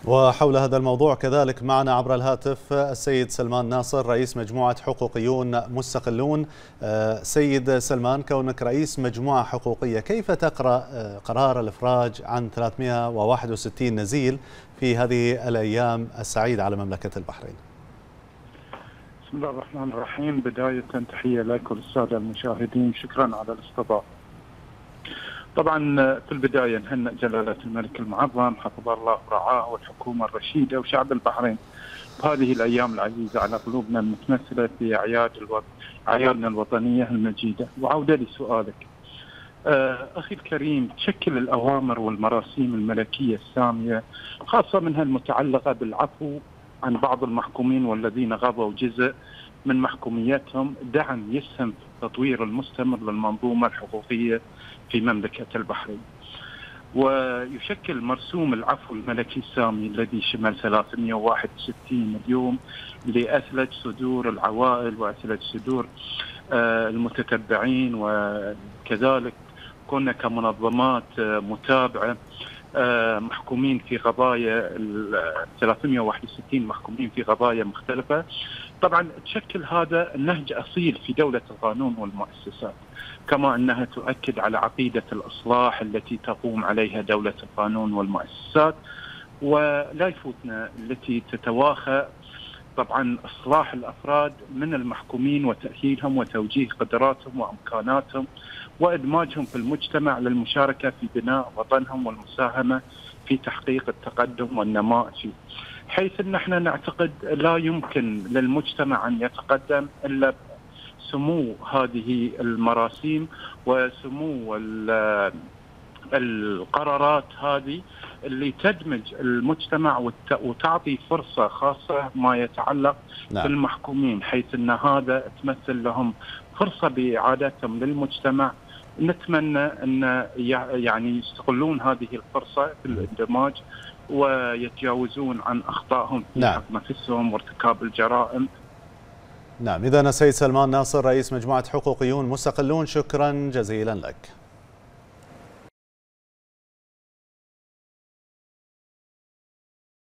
وحول هذا الموضوع كذلك معنا عبر الهاتف السيد سلمان ناصر رئيس مجموعة حقوقيون مستقلون. سيد سلمان، كونك رئيس مجموعة حقوقية، كيف تقرأ قرار الإفراج عن 361 نزيل في هذه الأيام السعيدة على مملكة البحرين؟ بسم الله الرحمن الرحيم. بداية تحية لك وللسادة المشاهدين، شكرا على الاستضافة. طبعا في البداية نهنئ جلالة الملك المعظم حفظه الله ورعاه والحكومة الرشيدة وشعب البحرين بهذه الأيام العزيزة على قلوبنا المتمثلة في أعيادنا الوطنية المجيدة. وعودة لسؤالك أخي الكريم، تشكل الأوامر والمراسيم الملكية السامية خاصة منها المتعلقة بالعفو عن بعض المحكومين والذين غضوا جزء من محكوميتهم دعم يسهم في التطوير المستمر للمنظومة الحقوقية في مملكة البحرين. ويشكل مرسوم العفو الملكي السامي الذي شمل 361 مليون لأثلج صدور العوائل وأثلج صدور المتتبعين، وكذلك كنا كمنظمات متابعة محكومين في قضايا 361 محكومين في قضايا مختلفة. طبعا تشكل هذا النهج أصيل في دولة القانون والمؤسسات، كما أنها تؤكد على عقيدة الإصلاح التي تقوم عليها دولة القانون والمؤسسات، ولا يفوتنا التي تتواخى طبعا إصلاح الأفراد من المحكومين وتأهيلهم وتوجيه قدراتهم وإمكاناتهم وإدماجهم في المجتمع للمشاركة في بناء وطنهم والمساهمة في تحقيق التقدم والنماء فيه، حيث أن احنا نعتقد لا يمكن للمجتمع أن يتقدم إلا سمو هذه المراسيم وسمو القرارات هذه اللي تدمج المجتمع وتعطي فرصة خاصة ما يتعلق بالمحكومين، حيث أن هذا تمثل لهم فرصة بإعادتهم للمجتمع. نتمنى أن يعني يستغلون هذه الفرصة في الاندماج ويتجاوزون عن أخطائهم في حق نفسهم وارتكاب الجرائم. نعم، إذن السيد سلمان ناصر رئيس مجموعة حقوقيون مستقلون، شكرا جزيلا لك.